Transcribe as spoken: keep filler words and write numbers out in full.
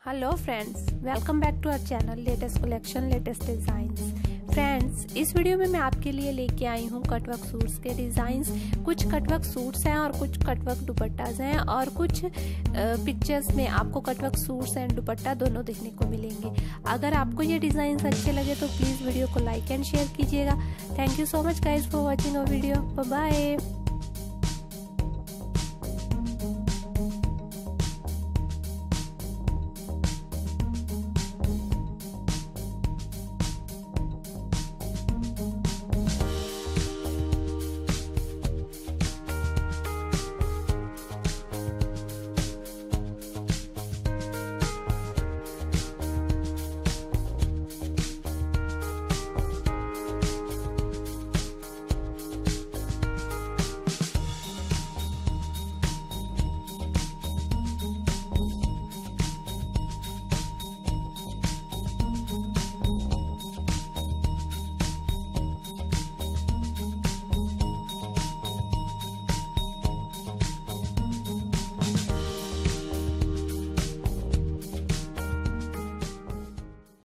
Hello friends, welcome back to our channel latest collection latest designs. Friends, इस video में मैं आपके लिए लेके आई हूँ कटवर्क सूट्स के डिज़ाइंस। कुछ कटवर्क सूट्स हैं और कुछ कटवर्क दुपट्टाज हैं और कुछ पिक्चर्स में आपको कटवर्क सूट्स एंड दुपट्टा दोनों देखने को मिलेंगे। अगर आपको ये डिज़ाइंस अच्छे लगे तो प्लीज़ वीडियो को लाइक एंड शेयर कीजिएगा। Thank you so much guys for watching our video. Bye bye.